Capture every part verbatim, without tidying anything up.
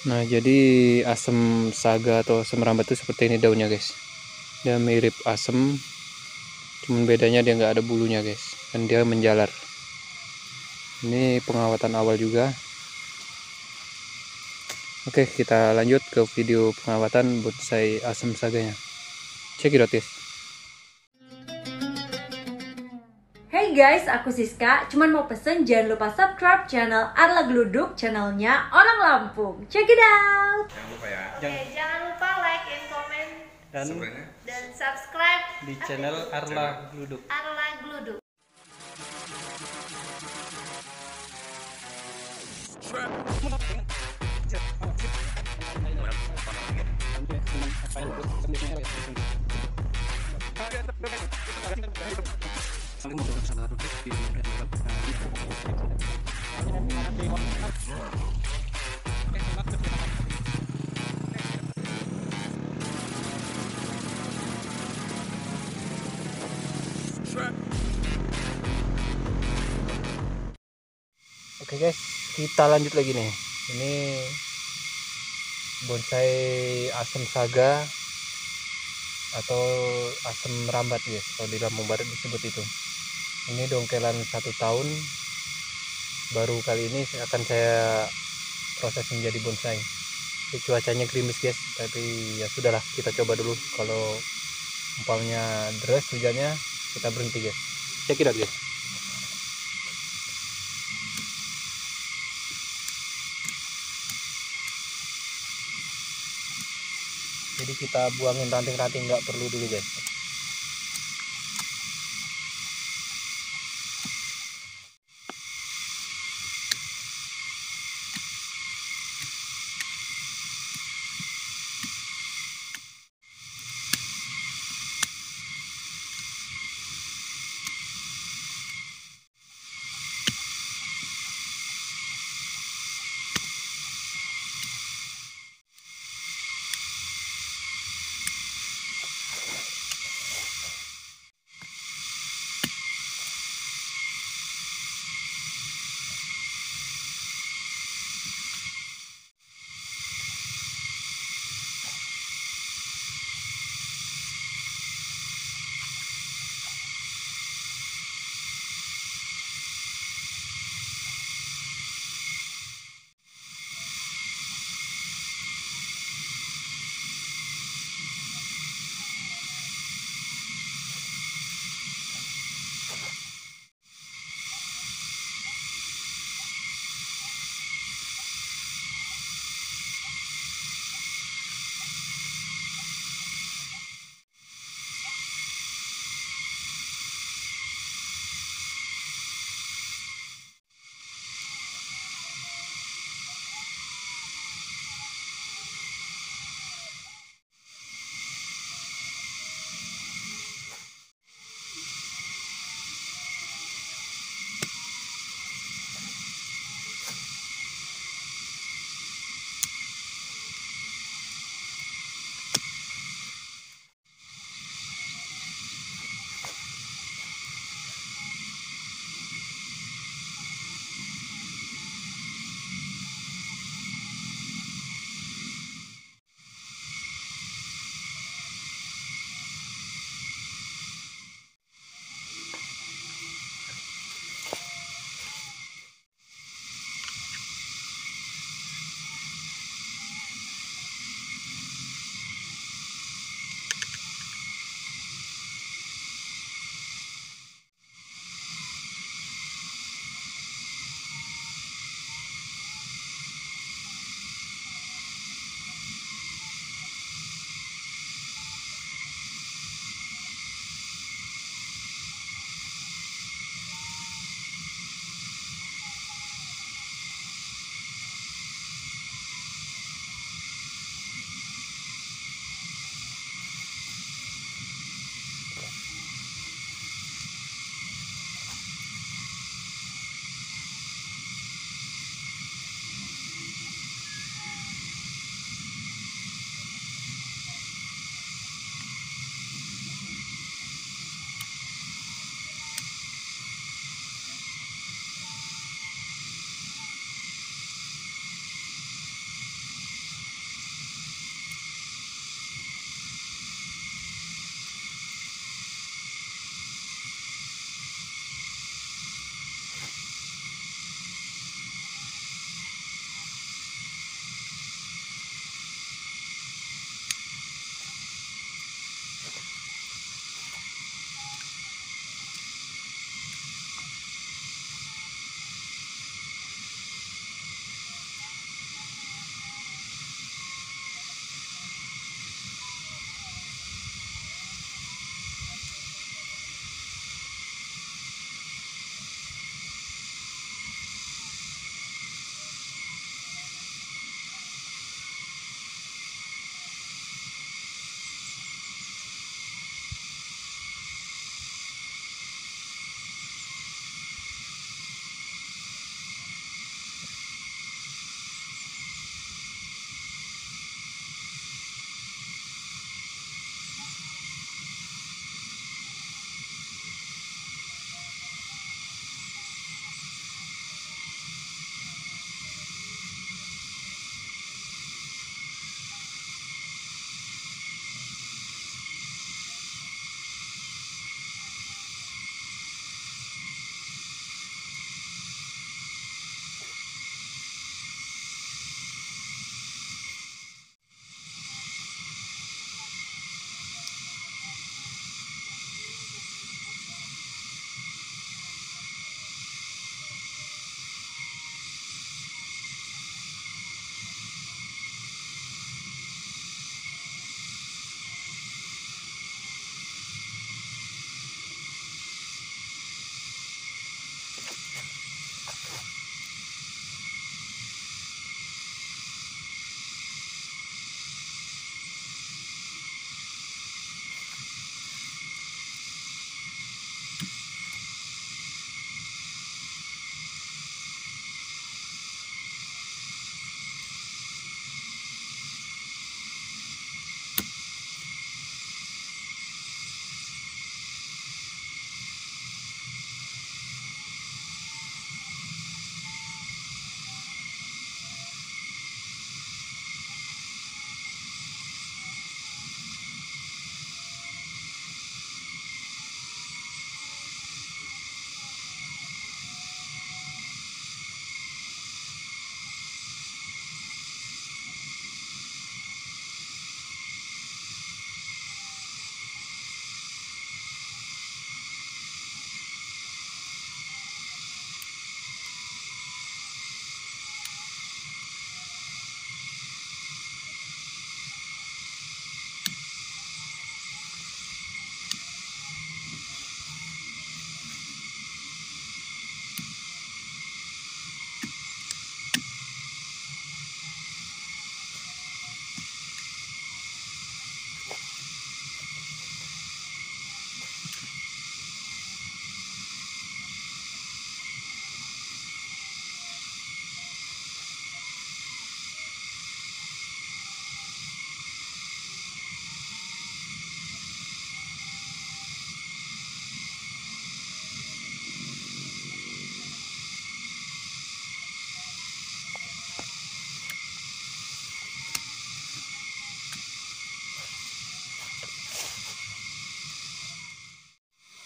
Nah, jadi asam saga atau asam rambat itu seperti ini daunnya, guys. Dia mirip asam, cuman bedanya dia nggak ada bulunya, guys, dan dia menjalar. Ini pengawatan awal juga. Oke, kita lanjut ke video pengawatan bonsai asam saganya. Check it out, guys. Hey guys, aku Siska. Cuman mau pesen jangan lupa subscribe channel Arla Gluduk, channelnya orang Lampung. Check it out. Jangan lupa ya. Oke, jangan, jangan lupa like and comment Dan, dan subscribe di channel Arla Gluduk. Arla Gluduk. Oke guys, kita lanjut lagi nih. Ini bonsai asam saga atau asam rambat, guys, kalau di Lampung Barat disebut itu. Ini dongkelan satu tahun, baru kali ini akan saya proses menjadi bonsai. Ini cuacanya gerimis, guys, tapi ya sudahlah, kita coba dulu. Kalau umpamanya deras hujannya, kita berhenti, guys. Check it out, guys. Jadi kita buangin ranting-ranting, nggak perlu dulu, guys.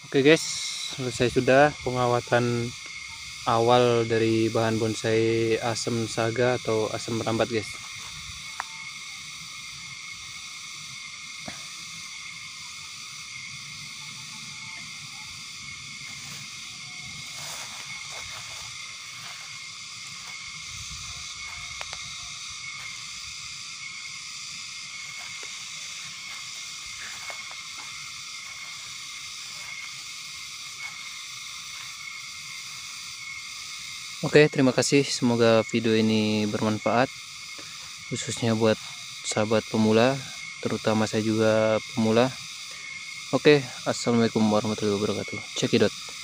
Oke guys, selesai sudah pengawatan awal dari bahan bonsai asem saga atau asem merambat guys. Oke, terima kasih. Semoga video ini bermanfaat, khususnya buat sahabat pemula, terutama saya juga pemula. Oke, assalamualaikum warahmatullahi wabarakatuh. Cekidot.